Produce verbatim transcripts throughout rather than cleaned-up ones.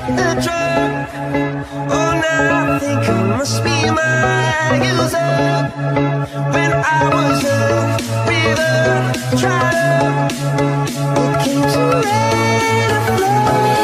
a drug. Oh, now I think I must be my user. When I was a river, tried up, it came to rain and flow.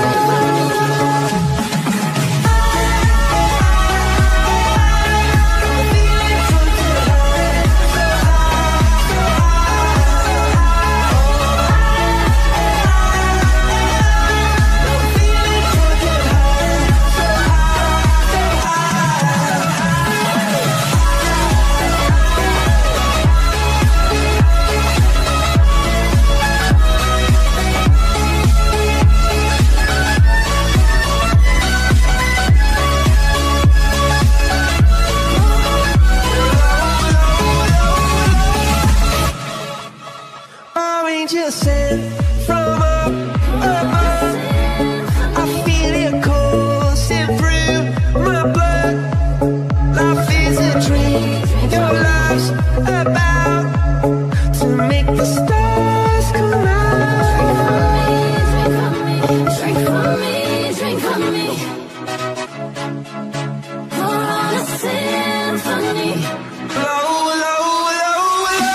Just sent from up above. I feel it coursing through my blood. Life is a dream, your love's about to make the stars come out. Drink for me, drink for me, drink for me. Pour on a symphony. Low, low, low, low.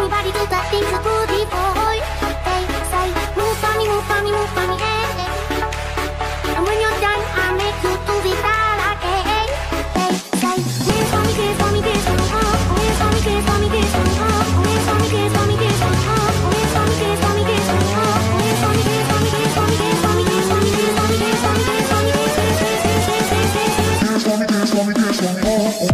anybody do the things you do before. They say, move for me, move for me, move for me, hey, hey. And when you're done, I make you do the that again. They say, dance for me, dance for me, dance for me, oh. Dance for me, dance for me, dance for me, oh. Dance for me, dance for me, dance for me, oh. Dance for me, dance for me, dance for me, oh. Dance for me, dance for me, dance for me, dance for me, dance for me, dance for me, dance for me, dance for me, dance for me, dance, dance, dance, dance, dance, dance, dance. Dance for me, dance for me, dance for me, oh, oh.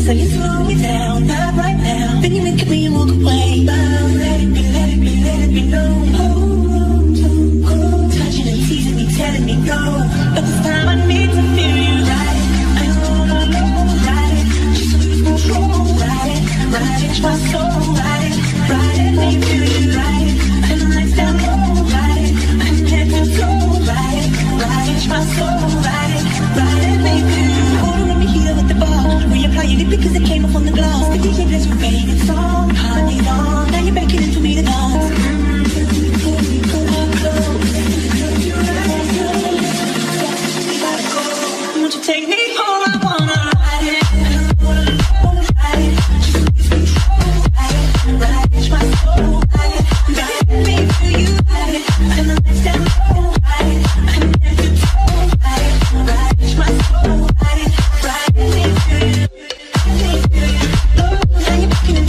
So you slow it down, not right now. Then you look at me and walk away. But let it be, let it be, let it be known. Oh, oh, oh. Touching and teasing me, telling me no. But this time I need to feel you. Ride it, I know, I know. Ride it, just lose control. Ride it, ride it, my soul. Ride it, ride it, let me feel you. Ride it, and the lights down low. Ride it, I'm head to toe. Ride it, ride it, my soul. Ride it, ride it, let me feel you. Hold on, me here with the bar. Reapply it because it came off on the glass. The D J plays your favorite song. Honey, on. Now you're beckoning for me to dance. Won't you take me home? I wanna ride it. I wanna ride it. Just lose control. Ride it, ride it, my soul. Ride it, ride it, me feel you. Ride it, and the lights down low. Ride it, I'm head to toe. Ride it, ride it, my soul. Ride it, ride it, me feel you. Me feel you. Oh, now you're beckoning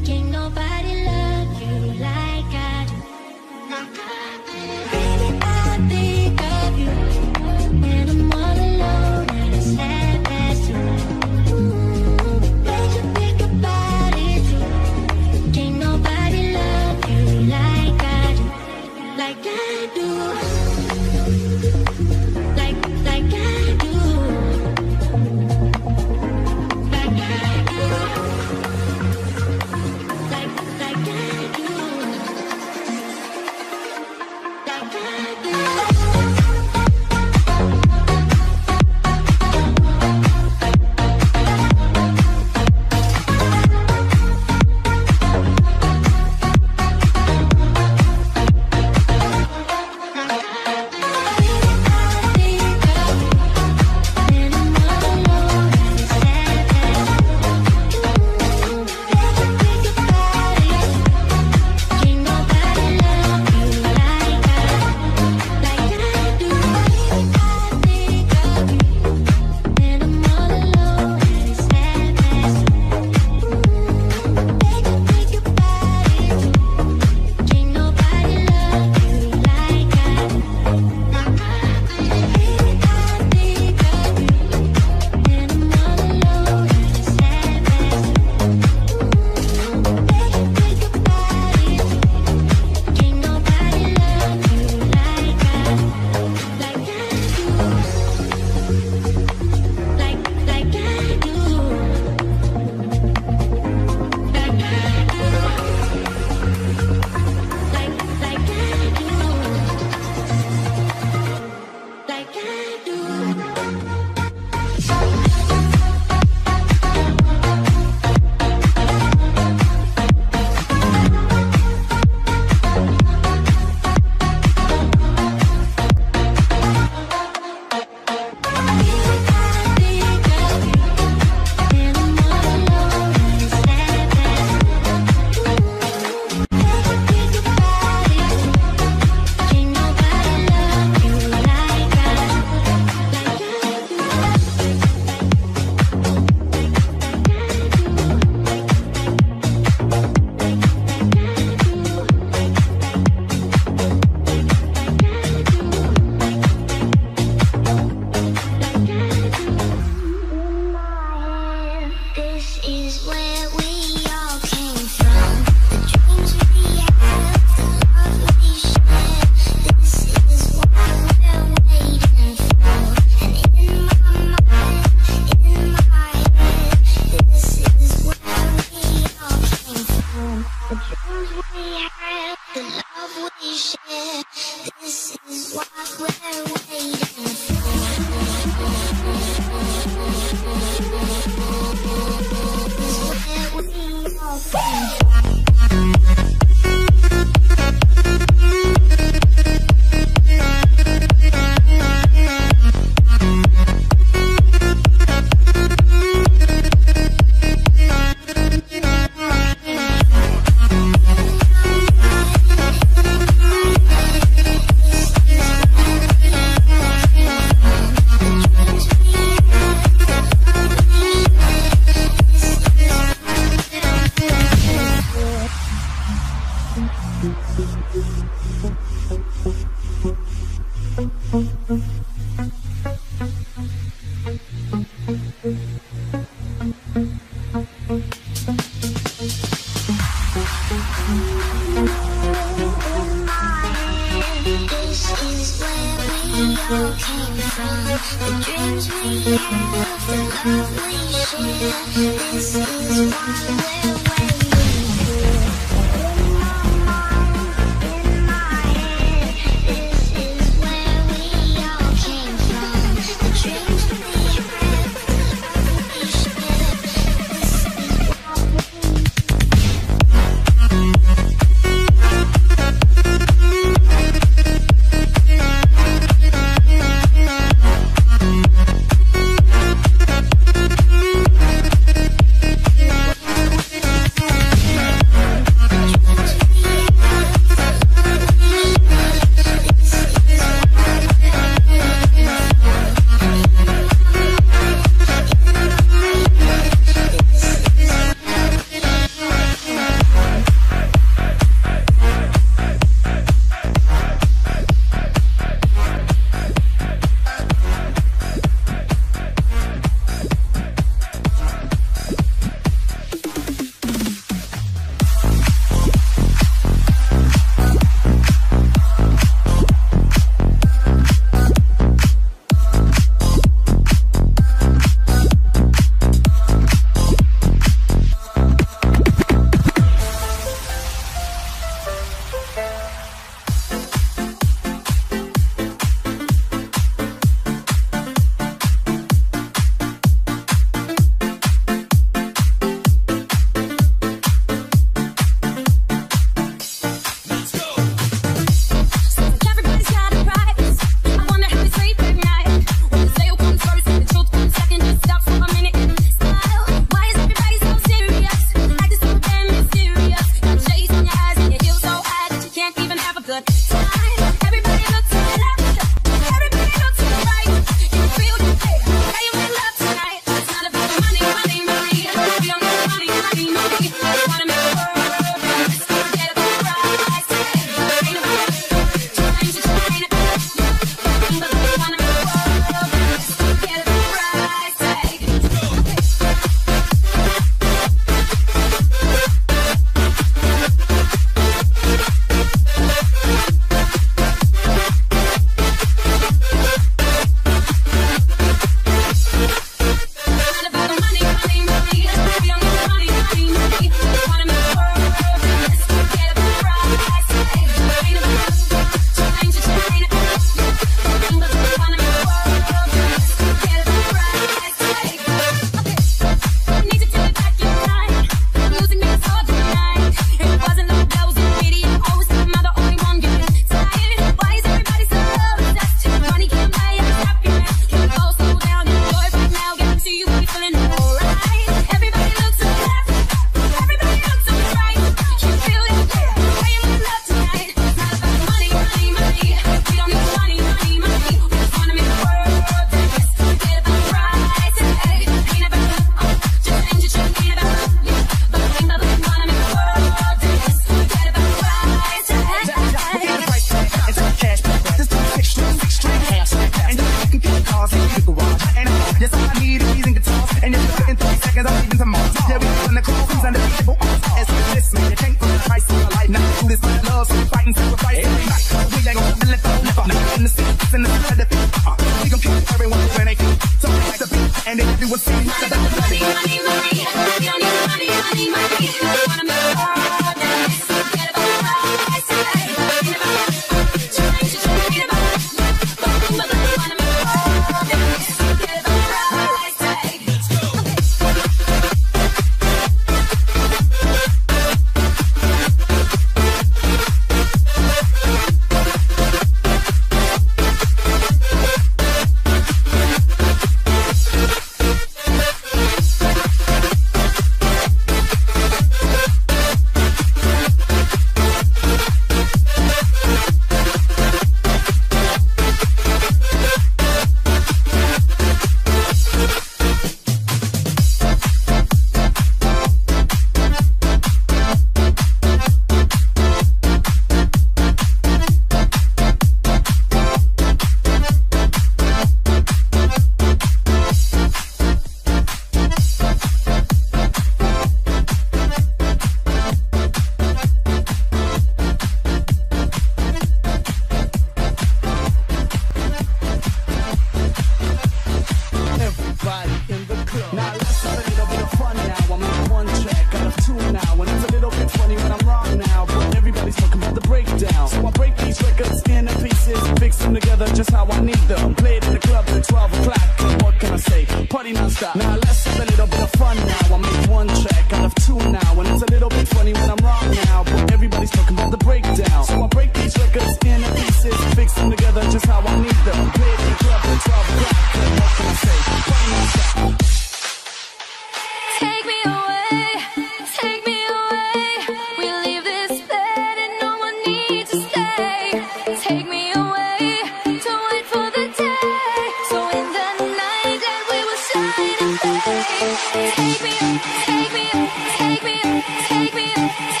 together just how I need them. Played in the club at twelve o'clock, and what can I say? Party non-stop. Now let's have a little bit of fun now. I make one track out of two now, and it's a little bit funny when I'm wrong now, but everybody's talking about the breakdown. So I break these records into pieces, fix them together just how I need them. Played in the club at twelve o'clock, and what can I say? Party non-stop. Take me away, take me away. We leave this bed and no one needs to stay. Take me away, to wait for the day. So in the night that we will shine and fade. Take me, take me, take me, take me,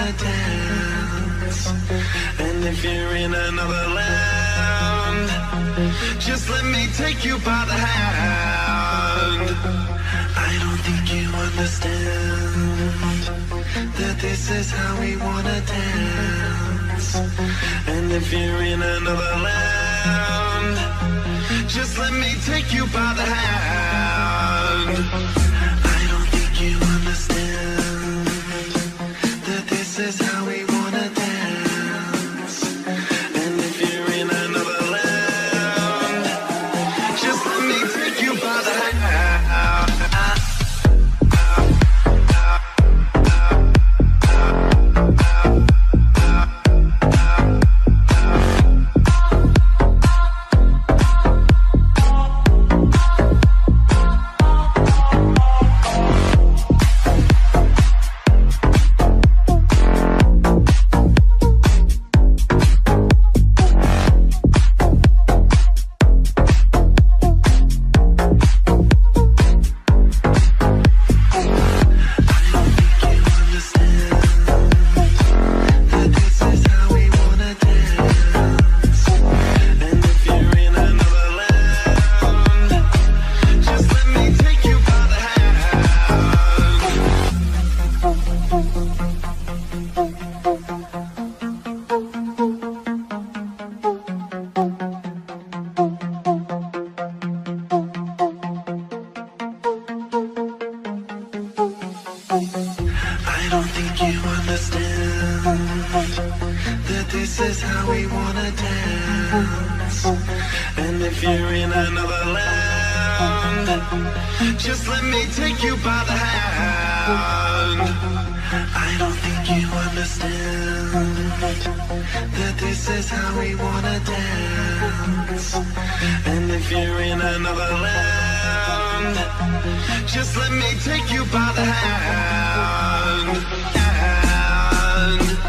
wanna dance. And if you're in another land, just let me take you by the hand. I don't think you understand that this is how we wanna dance. And if you're in another land, just let me take you by the hand. I don't think you understand that this is how we wanna dance. And if you're in another land, just let me take you by the hand. Just let me take you by the hand. I don't think you understand that this is how we wanna dance. And if you're in another land, just let me take you by the hand. And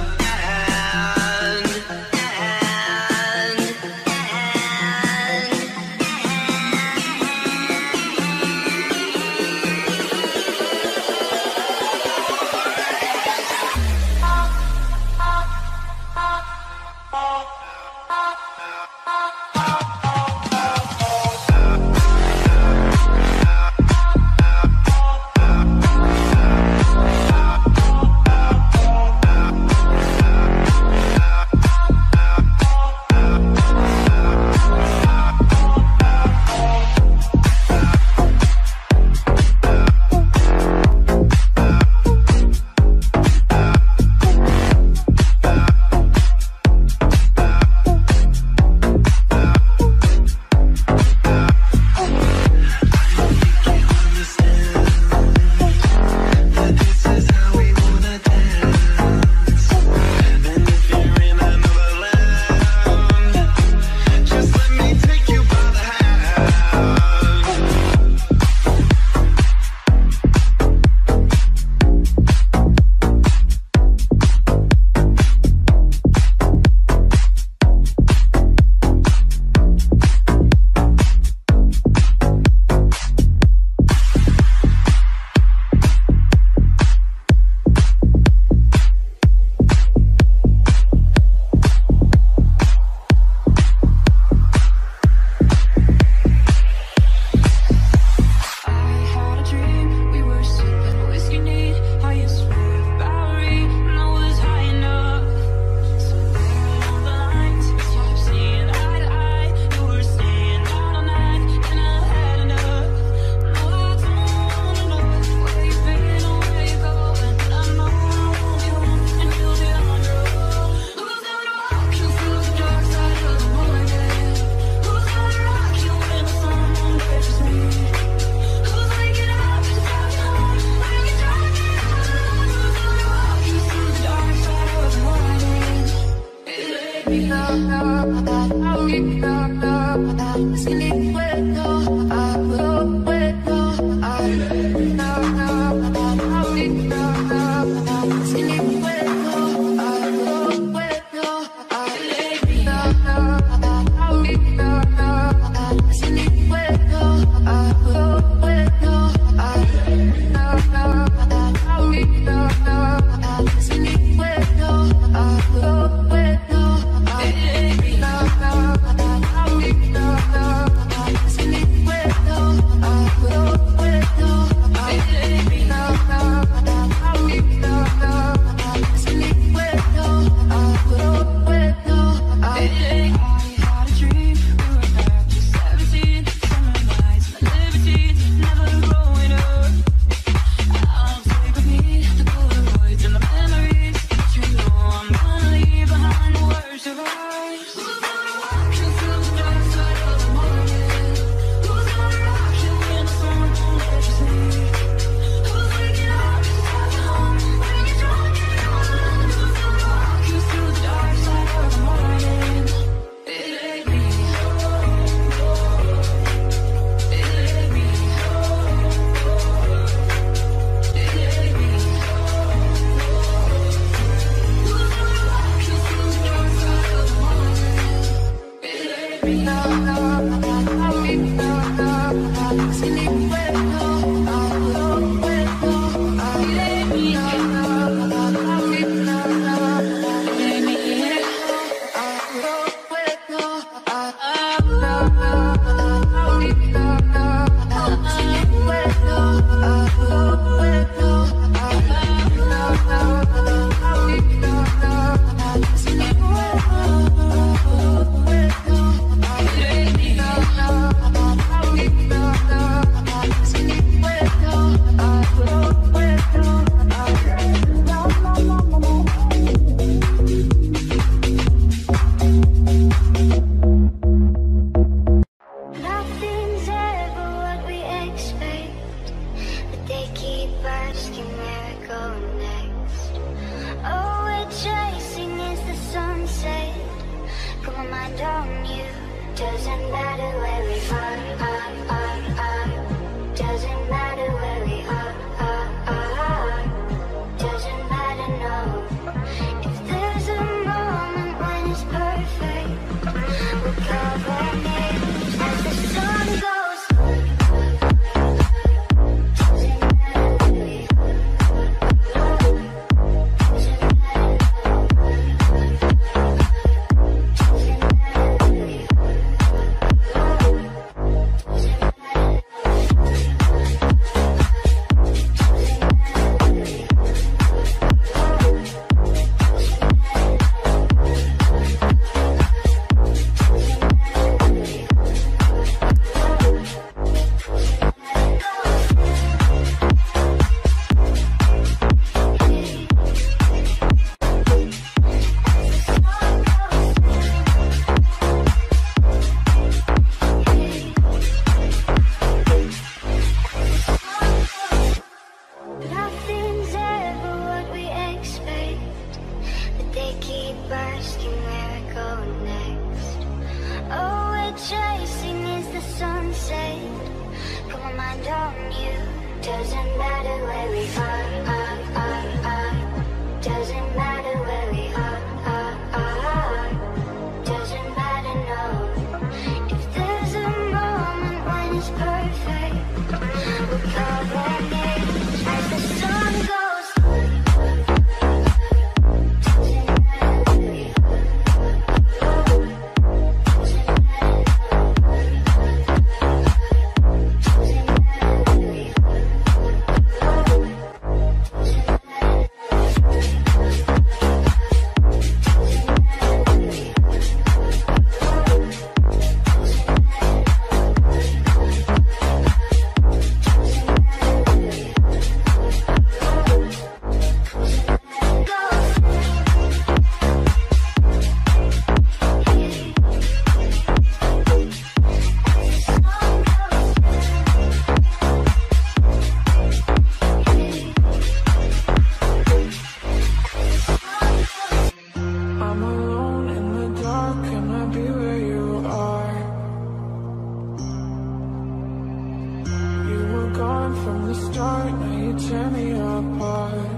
apart.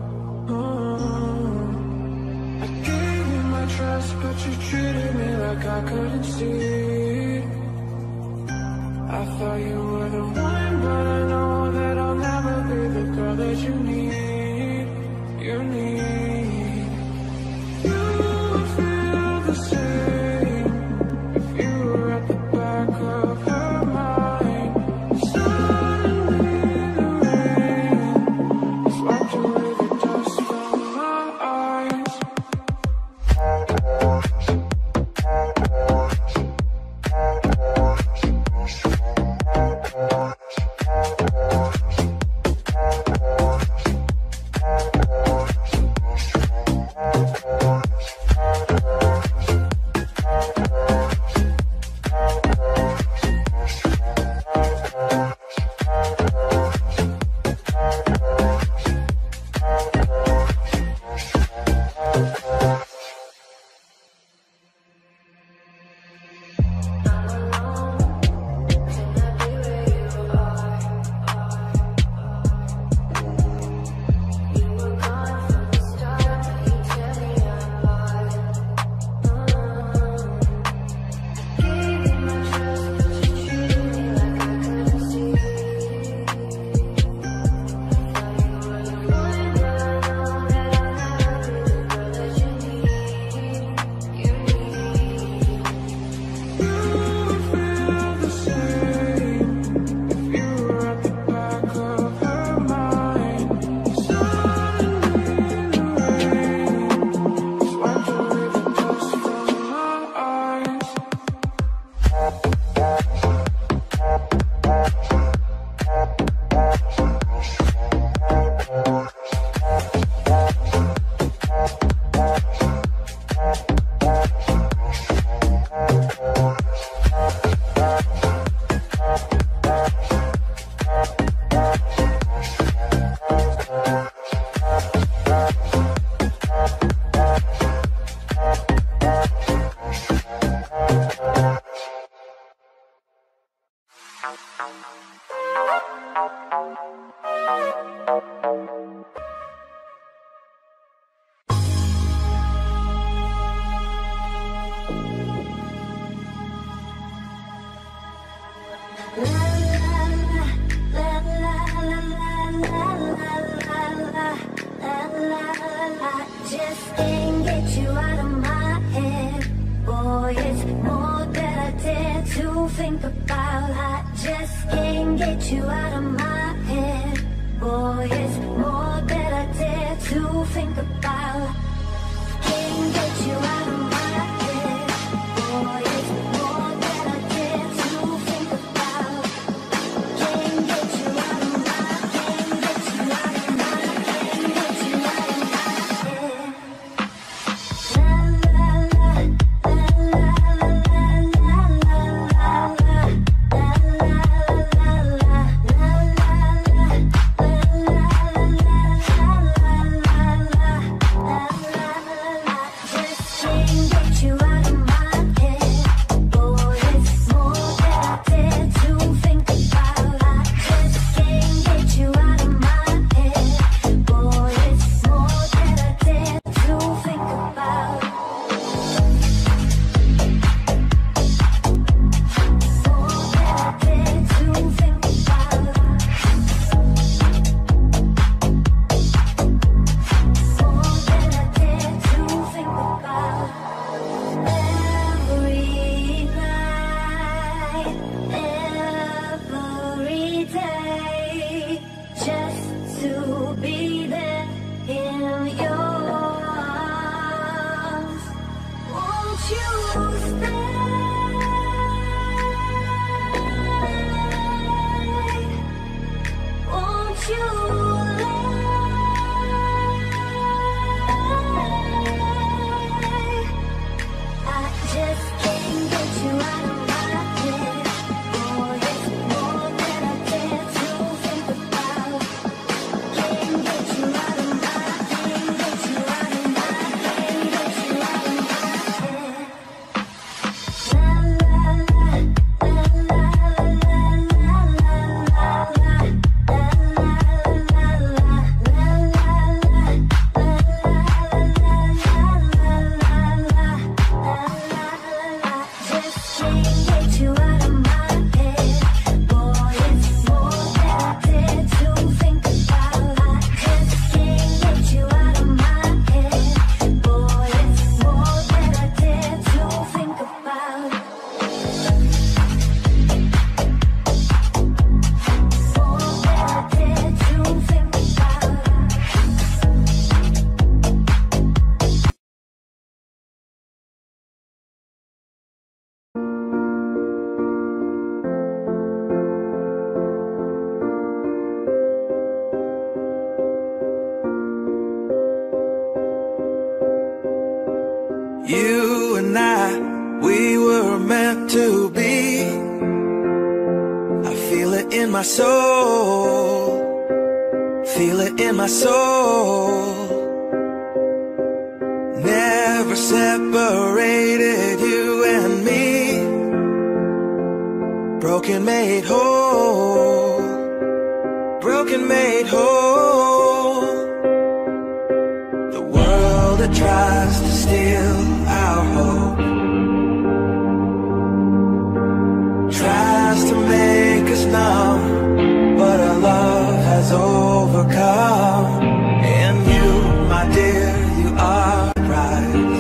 Oh. I gave you my trust, but you treated me like I couldn't see. I thought you were the one, but I know that I'll never be the girl that you need. You need. You would feel the same if you were at the back of her mind. Suddenly the rain has wiped away the dust from my eyes. Just can't get you out of my head. Boy, it's more than I dare to think about. I just can't get you out of my head. Boy, it's more than I dare to think about. Can't get you out of my head. Boy, it's more than I dare to think about. Can't get you out of my, can't get you out of my, can't get you out of my head. La la la, la la la la la la la, la la la la, la la la, la la la la. Just can't You and I, we were meant to be. I feel it in my soul, feel it in my soul. Never separated, you and me. Broken made whole, broken made whole. The world that tries to steal our hope tries to make us numb, but our love has overcome. And you, my dear, you are right.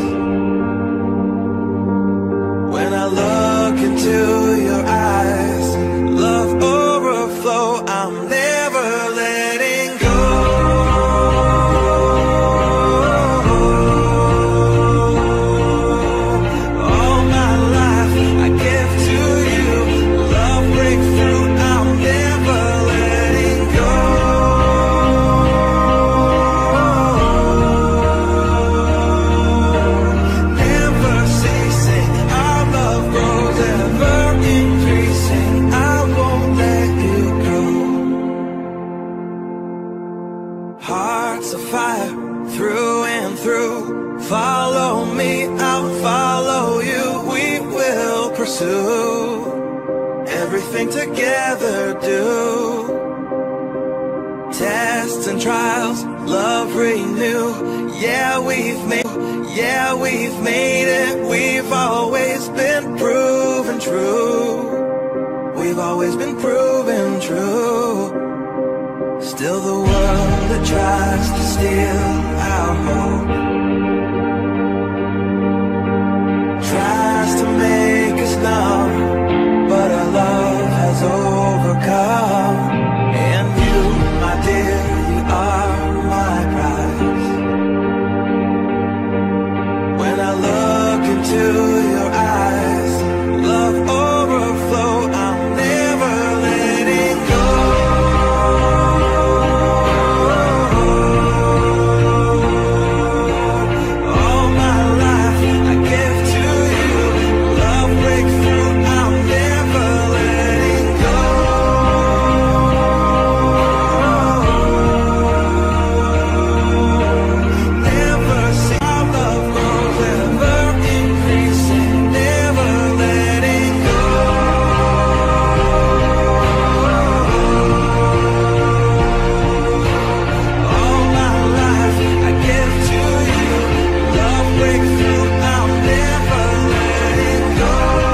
When I look into your eyes, love overflow, I'm never letting go. All my life I give to you, love breakthrough, I'm never letting go. Never ceasing, our love grows, ever increasing, I won't let you go. Hearts of fire, through and through. Follow me, I'll follow you. We will pursue everything together, do. Tests and trials, love renew. Yeah, we've made, yeah, we've made it. We've always been proven true. We've always been proven true. Still the world that tries to steal our hope tries to make us numb, but our love has overcome. And you, my dear, you are my prize. When I look into your eyes, love overflow, I'm never letting go. All my life I give to you, love breakthrough, I'm never letting go. Never see our love grows, ever increasing, never letting go. All my life I give to you, love breakthrough, I'm never letting go.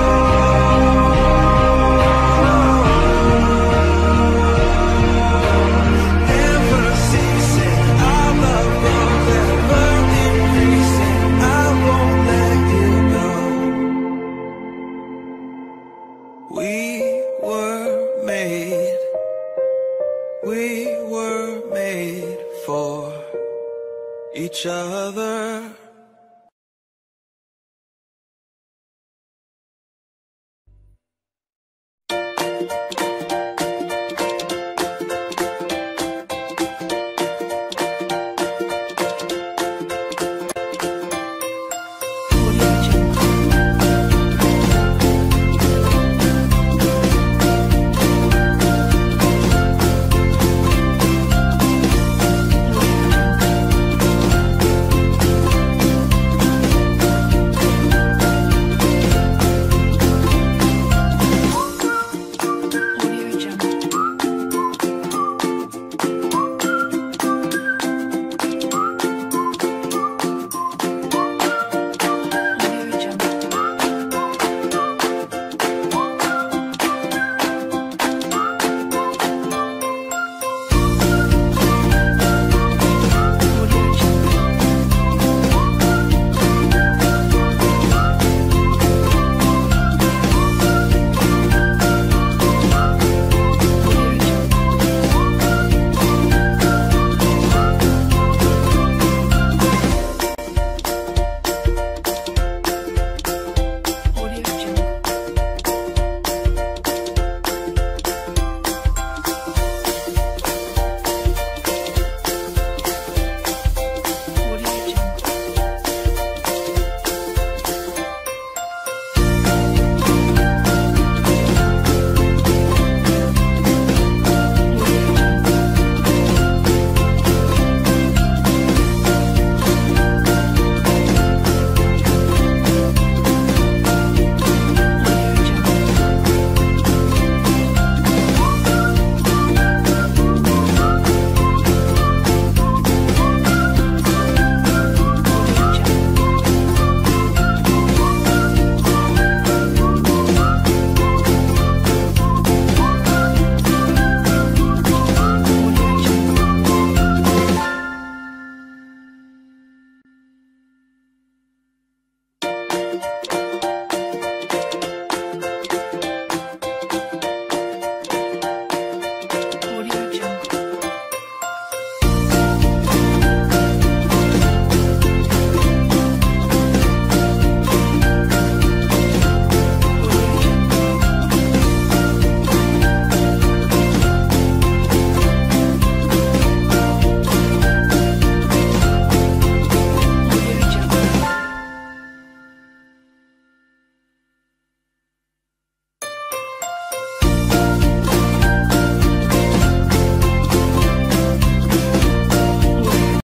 Never ceasing, our love grows, ever increasing, I won't let you go. We were made, we were made for each other.